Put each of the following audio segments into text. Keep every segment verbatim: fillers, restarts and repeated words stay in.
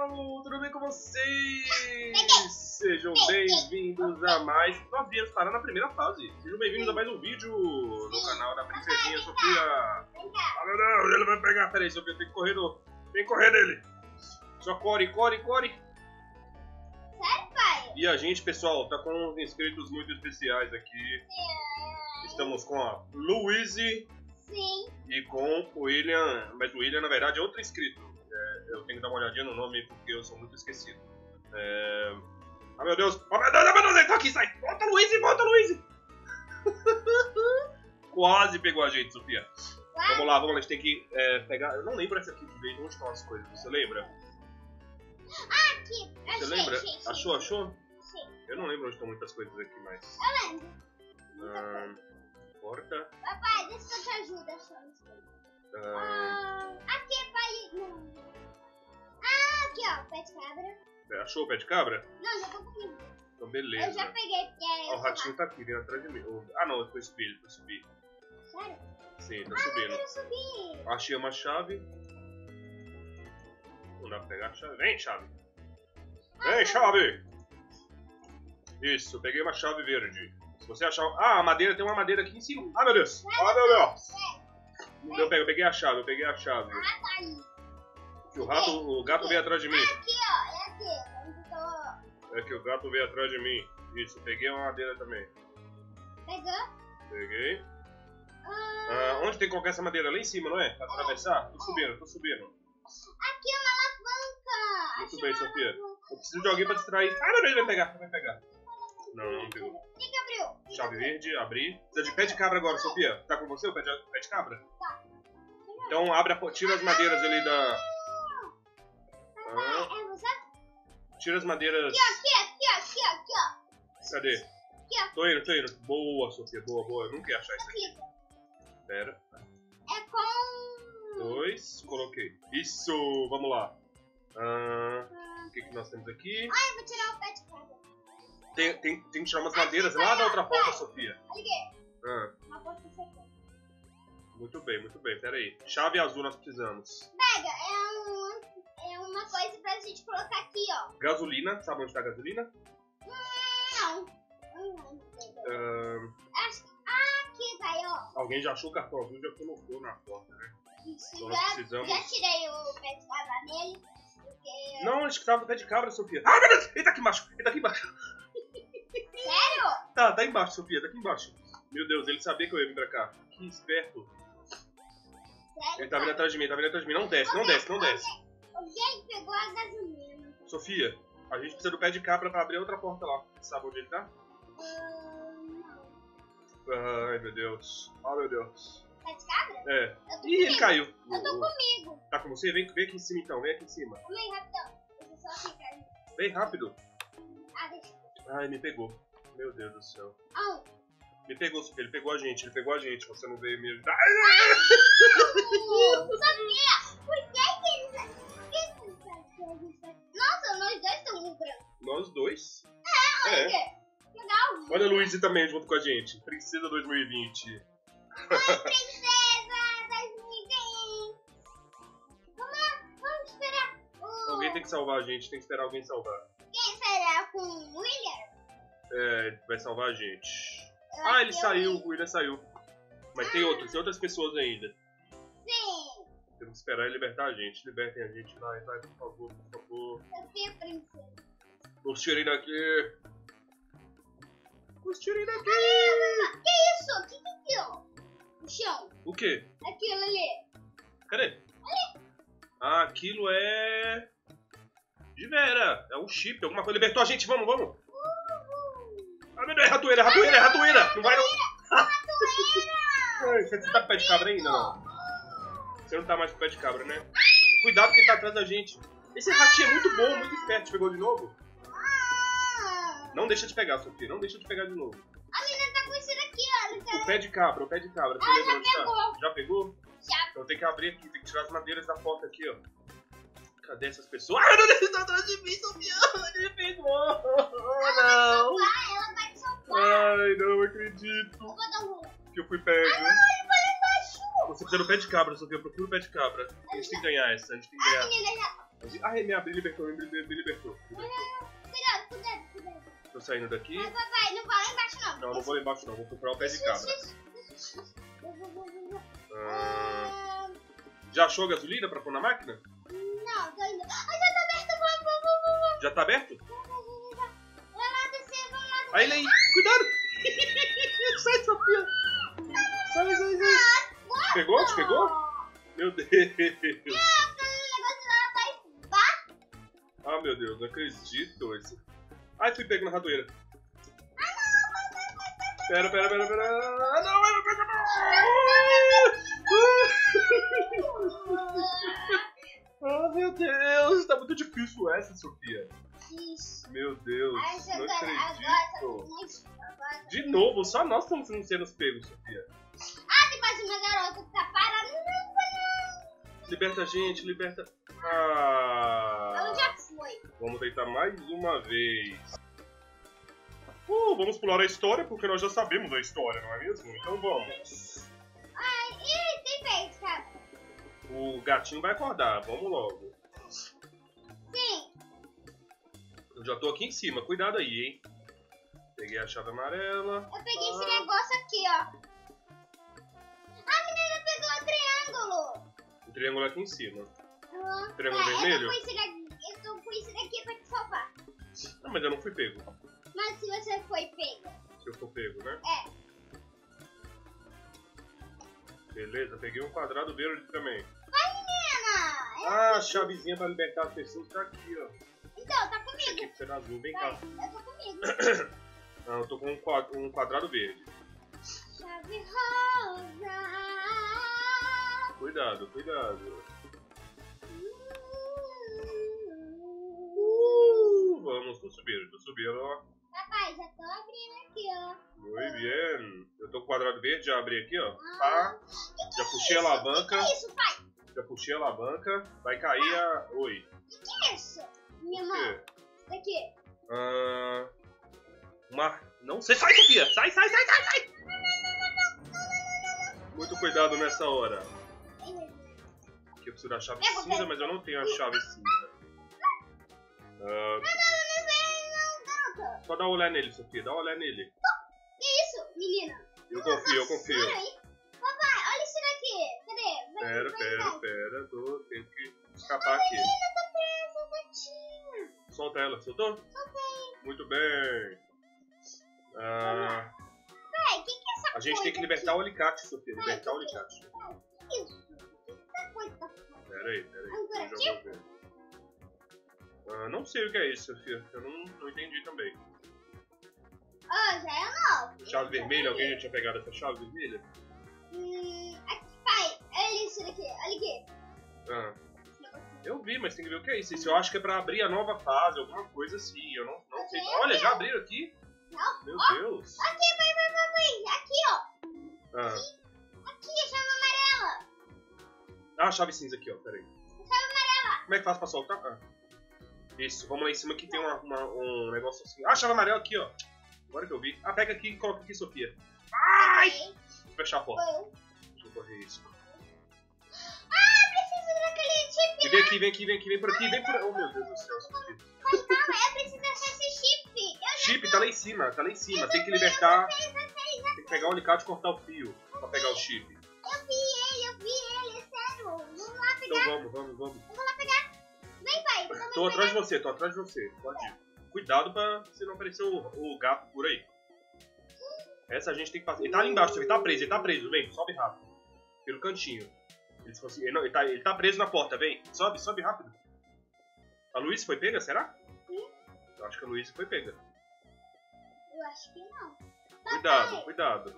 pessoal, tudo bem com vocês? Sejam bem-vindos a mais... Nós viemos parar na primeira fase. Sejam bem-vindos a mais um vídeo no canal da Princesinha Sofia. Ah, meu Deus, ele vai pegar. Peraí, Sofia, tem que correr do... Tem que correr dele. Só corre, corre, corre. Sério, pai? E a gente, pessoal, tá com uns inscritos muito especiais aqui. Estamos com a Louise. Sim. E com o William, mas o William na verdade é outro inscrito. É, eu tenho que dar uma olhadinha no nome porque eu sou muito esquecido. É... Ah, meu Deus! Oh, meu Deus, oh, meu Deus, ele tá aqui, sai! Volta, Luiz, volta, Luiz! Quase pegou a gente, Sofia. Quase. Vamos lá, vamos lá, a gente tem que é, pegar... Eu não lembro essa aqui de vez, onde estão as coisas, você lembra? Ah, aqui! Achei, você lembra? achei, achei. Achou, achou? Sim. Eu não lembro onde estão muitas coisas aqui mais. Eu lembro. Ah, porta. Papai, deixa que eu te ajudo a achar as coisas. Ah, Ah, aqui, pai. Não. Ah, aqui, ó, pé de cabra. achou o pé de cabra? Não, já tô comigo. Então beleza. Eu já peguei, porque é... Ah, o ratinho tá aqui, vem atrás de mim. Ah não, eu tô subindo, tô subindo. Sério? Sim, tô Ah, eu subindo. quero subir. Achei uma chave. Não dá pra pegar a chave. Vem, chave. Vem, chave. Isso, peguei uma chave verde. Se você achar... Ah, a madeira, tem uma madeira aqui em cima. Ah, meu Deus. Ah, meu Deus. Eu peguei, eu peguei a chave, eu peguei a chave. Ah, tá aí. Que o rato, o gato veio atrás de mim. Aqui, ó, é aqui. Onde eu tô... É que o gato veio atrás de mim. Isso, peguei uma madeira também. Pegou? Peguei. Ah, Ah, onde tem que colocar essa madeira? Lá em cima, não é? Pra atravessar? Tô subindo, tô subindo. aqui é uma alavanca. Muito Achei bem, uma Sofia. alavanca. Eu preciso de alguém pra distrair. Ah, meu Deus, vai pegar, vai pegar. Não, não pegou. Quem que abriu? Chave verde, abri. Precisa de pé de cabra agora, Sofia. Tá com você o pé de, pé de cabra? Tá. Então abre a, tira as madeiras ali da... Ah, É você? tira as madeiras... Aqui, aqui, aqui, aqui, aqui, ó. Cadê? Aqui, ó. Tô indo, tô indo. Boa, Sofia, boa, boa. Eu nunca ia achar isso aqui. Aqui. Pera. É com... Dois, coloquei. Isso, vamos lá. Ah, o que, que nós temos aqui? Ai, eu vou tirar o pé de cabra. Tem, tem, tem que tirar umas madeiras lá da outra porta, Sofia. Olha aqui. Ah, Uma porta secou. muito bem, muito bem. Pera aí. Chave azul nós precisamos. Pega, é, um, é uma coisa pra gente colocar aqui, ó. Gasolina, sabe onde tá a gasolina? Não. Não, Ah, acho que... Ah, aqui, vai, ó. alguém já achou o cartão azul e já colocou na porta, né? Isso, Então nós já, precisamos... já tirei o pé de cabra nele. Porque... Não, acho que tava no pé de cabra, Sofia. Ah, meu Deus! Ele tá aqui embaixo, ele tá aqui embaixo. Sério? Tá, tá embaixo, Sofia, tá aqui embaixo. Meu Deus, ele sabia que eu ia vir pra cá. Que esperto. Sério? Ele tá vindo atrás de mim, tá vindo atrás de mim. Não desce, não desce, não desce. Alguém pegou a gasolina. Sofia, a gente precisa do pé de cabra pra abrir a outra porta lá. Sabe onde ele tá? Hum, Ai, meu Deus. Ai, meu Deus. pé de cabra? É. Eu tô Ih, ele comigo. caiu. Eu tô comigo. Tá com você? Vem, vem aqui em cima então, vem aqui em cima. Calma aí, rapidão. Deixa eu só ficar aí. Vem rápido. Ah, deixa. Ai, me pegou. Meu Deus do céu. Ah, Me pegou, Sofia, ele pegou a gente, ele pegou a gente. Você não veio me ajudar. Sofia, por que que eles... Por que que eles fazem isso? Nossa, nós dois somos brancos. Nós dois. Olha É. aqui. Legal. Olha a Luísa também junto com a gente. Princesa dois mil e vinte. Oi, princesa das nuvens. Vamos lá, vamos esperar. O... Alguém tem que salvar a gente, tem que esperar alguém salvar. Quem será com o William? É, vai salvar a gente. Eu Ah, acho ele que saiu, eu- o William saiu. Mas tem outros, tem outras pessoas ainda. Sim. Temos que esperar ele libertar a gente. Libertem a gente, vai, vai, por favor, por favor. Sofia, princesa. Nos tirem daqui. Nos tirem daqui. Que isso? O que que é aquilo? O chão. O quê? Aquilo ali. Cadê? Ah, aquilo é... De Vera. É um chip, alguma coisa. Libertou a gente, vamos, vamos. Ah, meu Deus, é ratoeira, é ratoeira, é ratoeira. Não vai não. Ai, você tá com o pé de cabra ainda, não? Você não tá mais com o pé de cabra, né? Cuidado que ele tá atrás da gente. Esse ratinho é muito bom, muito esperto. Te pegou de novo? Ah, Não deixa de pegar, Sofia. Não deixa de pegar de novo. a menina tá com isso daqui, ó. Ele O tá... pé de cabra, o pé de cabra. Você Ela lembra já onde tá? pegou. Já pegou? Já. Então tem que abrir aqui, tem que tirar as madeiras da porta aqui, ó. Cadê essas pessoas? Ah, meu Deus, ele tá atrás de mim, Sofia. Ele fez mal. Não. Ah, ela vai te soltar. Ai, não acredito. Eu vou dar um rolo. Que eu fui pego. Ah, não, ele foi lá embaixo. Você precisa do pé de cabra, Sofia. Procura o pé de cabra. A gente tem que ganhar essa, a gente tem que A ganhar. menina já... Ah, me abri, libertou, me libertou. Me libertou. Cuidado, cuidado, cuidado. Tô saindo daqui. Vai, vai, vai, não vai lá embaixo não. Não, não vou lá embaixo não, vou procurar o pé de cabra. Ah, já achou a gasolina pra pôr na máquina? Não, tô indo. Ah, já tá aberto, vamos, vamos, vamos. Já tá aberto? Vamos lá descer, vamos lá descer. Aí ele aí, cuidado! Sai, Sofia! Sai, sai, sai! Pegou? Te pegou? Meu Deus! Ah, meu Deus, não acredito. Esse... Ai, fui pego na ratoeira. Pera, pera, pera, pera. Ah, não, vai, vai, vai, ah, meu Deus, tá muito difícil essa, Sofia. Meu Deus, não acredito. De novo, só nós estamos sendo pegos, Sofia. Ah, tem mais uma garota que tá parada. Liberta a gente, liberta... Ah... Ela já foi. Vamos tentar mais uma vez. Uh, vamos pular a história, porque nós já sabemos a história, não é mesmo? Então vamos. Ai, ih, tem peixe, cara. O gatinho vai acordar, vamos logo. Sim. Eu já tô aqui em cima, cuidado aí, hein. Peguei a chave amarela. Eu peguei ah. esse negócio aqui, ó. A menina pegou o triângulo. O triângulo aqui em cima. Uhum. Triângulo é, vermelho? Eu tô com esse daqui, eu tô com esse daqui pra te salvar. Não, mas eu não fui pego. Mas se você foi pego. Se eu for pego, né? É. Beleza, peguei um quadrado verde também. Vai, menina! Ah, a chavezinha pra libertar as pessoas tá aqui, ó. Então, tá Deixa comigo. aqui ser azul, vem Vai, cá. eu tô comigo. Ah, eu tô com um quadrado, um quadrado verde. Chave rosa. Cuidado, cuidado. Uh. Uh, vamos, tô subindo, tô subindo, ó. Papai, já tô abrindo aqui, ó. Muito bem. Eu tô com o quadrado verde, já abri aqui, ó. Ah. Pá. Que que Já é puxei a isso? alavanca. Que que é isso, pai? Já puxei a alavanca. Vai cair a... Oi. Que que é isso? Minha O mão. quê? Daqui. Ah, uma... Não sei. Sai, Sofia! Sai, sai, sai, sai, sai! Muito cuidado nessa hora. Aqui eu preciso da chave Pega o cinza, dedo. mas eu não tenho a chave cinza. Ah, Não, não, não vem, não, garota. só dá uma olhada nele, Sofia. Dá uma olhada nele. Que isso, menina? Eu confio, eu confio. Pera aí. Papai, olha isso daqui. Cadê? Vai, Pera, vai, pera, vai. pera. Tô... Tenho que escapar aqui. Menina, tá presa, gatinha. Solta ela, soltou? Soltei. Muito bem. Ah, Pai, o que que é essa a gente coisa tem que libertar o aqui? alicate, Sofia. Libertar o alicate. Que isso? O que que essa coisa tá fazendo? Pera aí, pera aí. É um Eu já vou curativo? ver. Ah, não sei o que é isso, Sofia. Eu não, não entendi também. Ah, já é novo. Chave vermelha? Alguém já tinha pegado essa chave vermelha? Hum, aqui, pai, olha isso daqui, olha aqui. Ah, eu vi, mas tem que ver o que é isso. Isso eu acho que é pra abrir a nova fase, alguma coisa assim. Eu não, não sei. Olha, já abriram aqui? Não. Meu Ó, Deus. aqui, vai, vai, vai, vai. Aqui, ó. Ah, Aqui, a chave amarela. ah, a chave cinza aqui, ó. Pera aí. Chave amarela. Como é que faz pra soltar? Ah. Isso, vamos lá em cima que tem uma, uma- um negócio assim. Ah, chave amarela aqui, ó. Agora que eu vi. Ah, pega aqui e coloca aqui, Sofia. Ai! Foi Vou fechar a porta. eu. Deixa eu correr isso. Ah, preciso daquele chip. E vem aqui, vem aqui, vem aqui, vem por aqui, vem por... Oh, meu Deus do céu, Sofia. Mas calma, eu preciso desse chip. Eu Chip, tá lá em cima, tá lá em cima. Tem que libertar... Tem que pegar o alicate e cortar o fio pra pegar o chip. Eu vi ele, eu vi ele, é sério. Vamos lá pegar. Então vamos, vamos, vamos. Vamos lá pegar. Vem, pai. Vamos Tô pegar. atrás de você, tô atrás de você. Pode ir. Cuidado pra você não aparecer o, o gato por aí. Essa a gente tem que passar. Ele tá ali embaixo, ele tá preso, ele tá preso. Vem, sobe rápido. Pelo cantinho. Ele, se fosse- ele não- ele tá, ele tá preso na porta, vem. Sobe, sobe rápido. A Luísa foi pega, será? Sim. Eu acho que a Luísa foi pega. Eu acho que não. Cuidado, Papai. cuidado.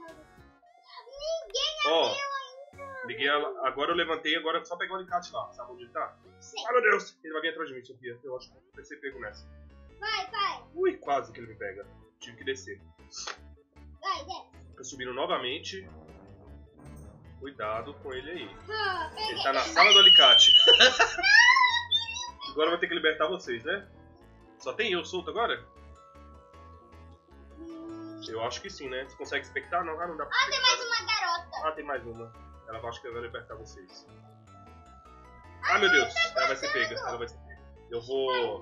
Ninguém Ó, abriu ainda. liguei ela. Agora eu levantei, agora é só pegar o alicate lá. Sabe onde ele tá? Sim. Ai, meu Deus! Ele vai vir atrás de mim, Sofia. Eu acho que vai ser pego nessa. Vai, pai. Ui, quase que ele me pega. Tive que descer. Vai, desce. Tô subindo novamente. Cuidado com ele aí. Ah, peguei. Ele tá na sala do alicate. Agora eu vou ter que libertar vocês, né? Só tem eu solto agora? Hum. Eu acho que sim, né? Você consegue expectar? Não, ah, não dá pra Ah, tem expectar. mais uma garota. Ah, tem mais uma. Ela acha que eu vou libertar vocês. Ah, meu Deus. Ela vai ser pega. Ela vai ser pega. Eu vou...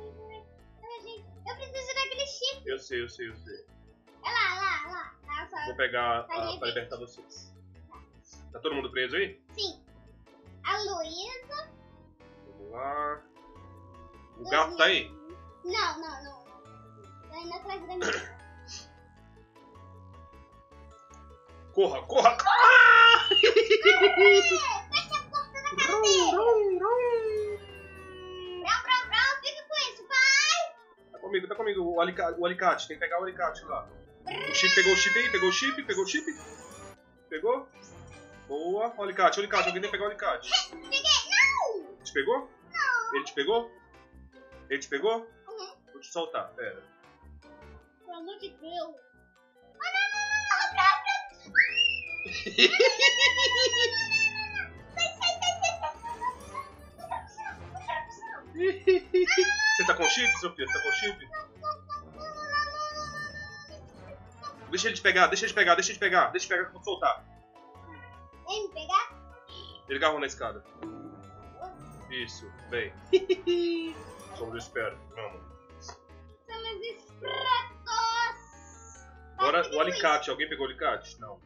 Eu preciso daquele chip. Eu sei, eu sei, eu sei. Olha lá, olha lá, olha lá. Vou pegar a, pra libertar vocês. Tá todo mundo preso aí? Sim. A Luísa. Vamos lá. O gato tá aí? Não, não, não. Tá indo atrás da minha. Corra, corra, corra! Fecha a porta na cara dele. Brau, brau, brau. Fica com isso, pai. Tá comigo, tá comigo. O alicate, o alicate. Tem que pegar o alicate lá. O chip pegou o chip aí? Pegou o chip? Pegou o chip? Pegou? Boa. O alicate, o alicate. Alguém tem que pegar o alicate. Peguei. Não. Te pegou? Não. Ele te pegou? Ele te pegou? Uhum. Vou te soltar, pera. Pelo amor de Deus. Ah, não, não, não, não, não, não. Você tá com chip, Sofia? Você tá com chip? Deixa ele te pegar, deixa ele te pegar, deixa ele te pegar. Deixa ele te pegar que eu vou soltar. Ele me pegar? Ele agarrou na escada. Isso, bem. Somos espertos, vamos. Somos espertos. Agora o alicate, alguém pegou o alicate? Não.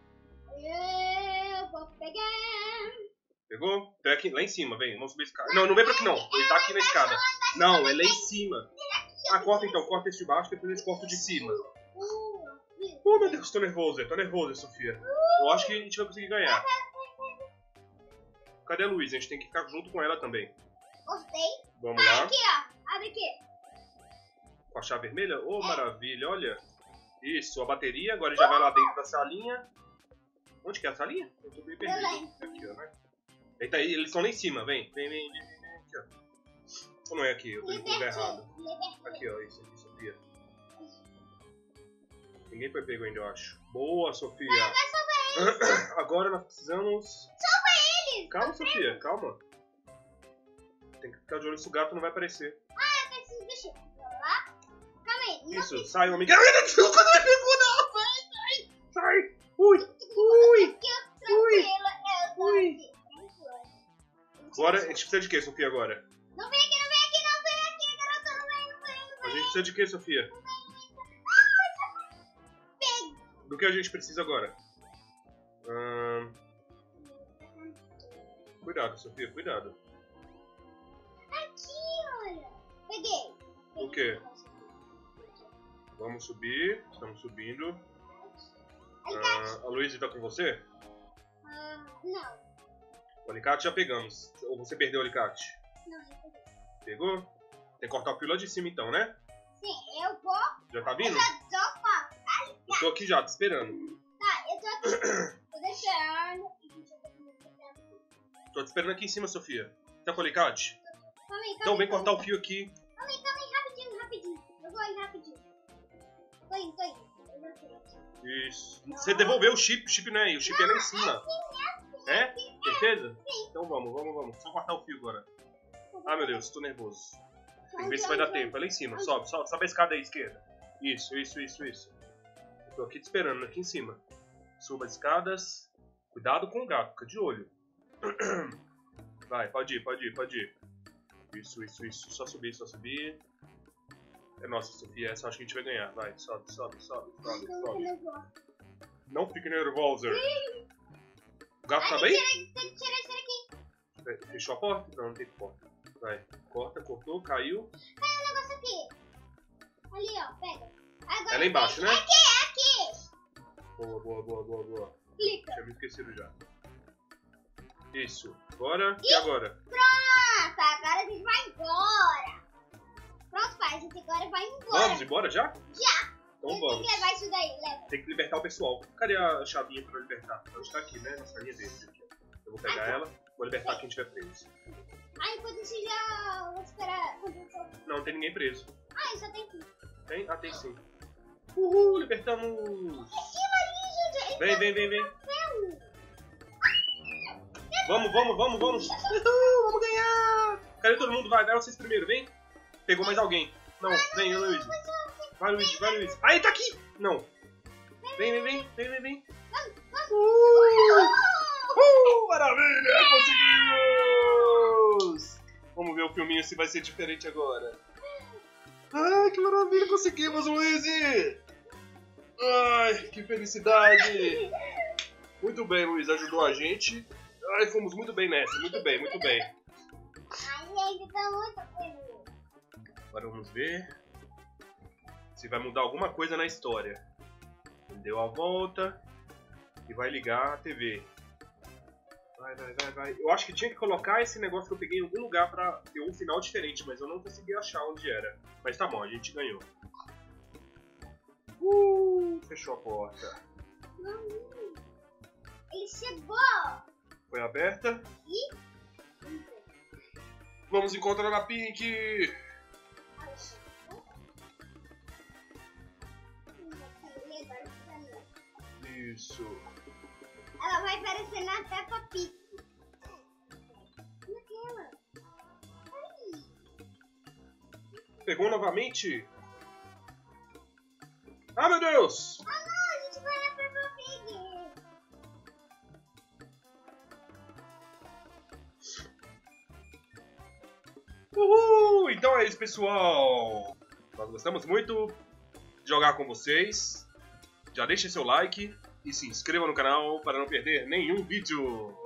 Eu vou pegar. Pegou? Então é aqui, lá em cima, vem, vamos subir a escada. Não, não vem pra aqui não, ele tá aqui na escada. Não, é lá em cima. Ah, corta então, corta esse de baixo, depois a gente corta o de cima. Oh, meu Deus, tô nervoso, tô nervoso, Sofia. Eu acho que a gente vai conseguir ganhar. Cadê a Luísa? A gente tem que ficar junto com ela também. Gostei. Vamos lá. Aqui, ó. Abre aqui. Com a chave vermelha? Oh, maravilha, olha. Isso, a bateria, agora já vai lá dentro da salinha. Onde que é a salinha? Eu tô meio perdido. Aqui, ó, né? Eita, eles estão lá em cima, vem. Vem, vem, vem, vem, vem. Aqui, ó. Ou não é aqui? Eu tô indo pro lugar errado. Aqui, ó, isso aqui, Sofia. Ninguém foi pego ainda, eu acho. Boa, Sofia. Agora nós precisamos... Salva eles! Calma, Sofia, calma. Tem que ficar de olho se o gato não vai aparecer. Ah, eu preciso do chip. Vamos lá? Calma aí. Isso, não... sai, amiga. Ai, meu Deus, quando me pegou, não! Sai, sai! Sai! Ui! Ui! Ui! Ui! Agora, a gente precisa de quê, Sofia, agora? Não vem aqui, não vem aqui, não vem aqui, garota. Não vem, não vem, não vem. A gente precisa de quê, Sofia? Do que a gente precisa agora? Hum... Cuidado, Sofia, cuidado. Aqui, olha. Peguei. O quê? Vamos subir. Estamos subindo. Ah, a Luísa tá com você? Ah, não. O alicate já pegamos. Ou você perdeu o alicate? Não, eu peguei. Pegou? Tem que cortar o fio lá de cima então, né? Sim, eu vou. Já tá vindo? Eu já tô com a... Eu tô aqui já, te esperando. Tá, eu tô aqui. Tô deixando. Tô te esperando aqui em cima, Sofia. Tá com o alicate? Calma aí, calma Então aí, vem calma cortar o fio aqui. Calma aí, calma aí, rapidinho, rapidinho. Eu vou aí, rapidinho. Tô indo, tô indo. Eu vou aqui. Isso. Você devolveu o chip, o chip não é aí, o chip é lá em cima. É? Certeza? Sim. Então vamos, vamos, vamos. Só cortar o fio agora. Ah, meu Deus, tô nervoso. Tem que ver se vai dar tempo. É lá em cima. Sobe, sobe, sobe a escada aí, esquerda. Isso, isso, isso, isso. Eu tô aqui te esperando, aqui em cima. Suba as escadas. Cuidado com o gato, fica de olho. Vai, pode ir, pode ir, pode ir. Isso, isso, isso. Só subir, só subir. É nossa, Sofia, essa eu acho que a gente vai ganhar. Vai, sobe, sobe, sobe, sobe, sobe. Não fique nervosa. O gato tá bem? Tem que tirar isso daqui. Fechou a porta? Não, não tem porta. Vai, corta, cortou, caiu. Caiu um negócio aqui. Ali, ó, pega. Agora É lá embaixo, né? Aqui, aqui. Boa, boa, boa, boa, boa. Clica. Tinha me esquecido já. Isso. Agora, e agora? Pronto, agora a gente vai embora. Pronto, pai, a gente agora vai embora. Vamos embora já? Já. Então Eu vamos. tenho que levar isso daí, leva. Tem que libertar o pessoal. Cadê a chavinha pra libertar? Ela está aqui, né? Na salinha dele. Eu vou pegar ela, vou libertar quem tiver preso. Ah, enquanto isso já vou esperar. Não, não tem ninguém preso. Ah, só tem aqui. Tem? Ah, tem sim. Uhul, libertamos! Em cima ali, gente. Vem, vem, vem, vem. Vamos, vamos, vamos, vamos. Uhul, vamos ganhar! Cadê todo mundo? Vai, vai vocês primeiro, vem. Pegou mais alguém. Não, vem, Luiz. Vai, Luiz, vai, Luiz. Aí, tá aqui! Não. Vem, vem, vem, vem, vem, vem. Uh, uh, maravilha! Conseguiu! Vamos ver o filminho se vai ser diferente agora. Ai, que maravilha, conseguimos, Luiz! Ai, que felicidade! Muito bem, Luiz, ajudou a gente. Ai, fomos muito bem nessa, muito bem, muito bem. Ai, gente, tá muito feliz. Agora vamos ver se vai mudar alguma coisa na história. Deu a volta e vai ligar a T V. Vai, vai, vai, vai. Eu acho que tinha que colocar esse negócio que eu peguei em algum lugar pra ter um final diferente, mas eu não consegui achar onde era. Mas tá bom, a gente ganhou. Uh, fechou a porta. Ele chegou. Foi aberta. E? Vamos encontrar a Pink. Isso. Ela vai aparecer na Peppa Pig. Naquela. Pegou novamente? Ah, meu Deus! Ah, não, a gente vai na Peppa Pig. Uhul! Então é isso, pessoal. Nós gostamos muito de jogar com vocês. Já deixem seu like e se inscreva no canal para não perder nenhum vídeo.